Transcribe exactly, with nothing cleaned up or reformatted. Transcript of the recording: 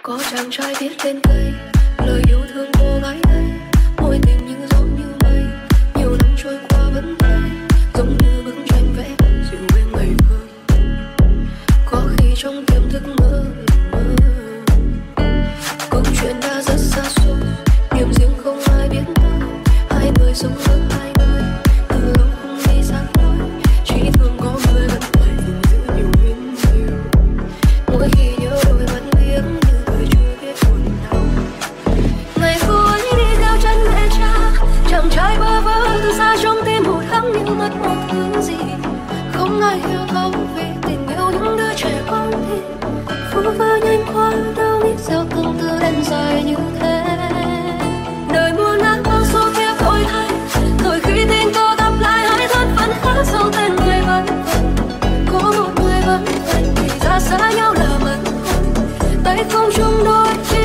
Có chàng trai viết lên cây lời yêu thương cô gái ấy, mối tình như gió như mây, nhiều năm trôi qua vẫn thấy giống như bức tranh vẽ dịu êm ngày thơ. Có khi trong tiềm thức mơ mơ, câu chuyện đã rất xa xôi, niềm riêng không ai biết tới. Hai người sống ở hai nơi, từ lâu không đi xa lối, chỉ thương có người vẫn phải gìn giữ nhiều nguyên yêu. Mỗi khi nhớ đôi mắt biếc như người chưa biết buồn đau. Ngày cuối đi theo chân mẹ cha, chàng trai bơ vơ từ xa trong tim hụt hẫng như mất một thứ gì. Không ai hiểu thấu về tình yêu những đứa trẻ con thì phũ phơ nhanh qua, đâu biết sao từng từ đêm dài như thế. Đời muôn ác bao số kiếp đổi thay, rồi khi tình cờ gặp lại hai thân phận khác sau tên người vẫn vẫn. Có một người vẫn vậy thì ra xa nhau là mất, tay không chung đôi.